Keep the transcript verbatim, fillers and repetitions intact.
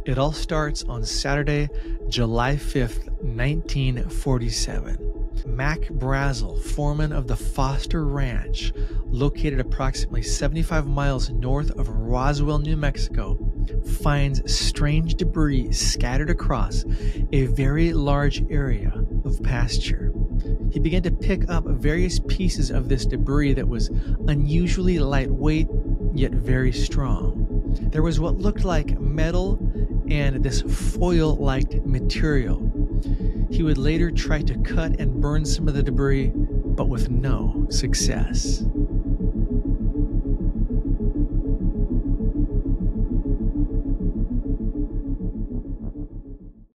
It all starts on Saturday, July fifth, nineteen forty-seven. Mac Brazel, foreman of the Foster Ranch, located approximately seventy-five miles north of Roswell, New Mexico, finds strange debris scattered across a very large area of pasture. He began to pick up various pieces of this debris that was unusually lightweight, yet very strong. There was what looked like metal and this foil-like material. He would later try to cut and burn some of the debris, but with no success.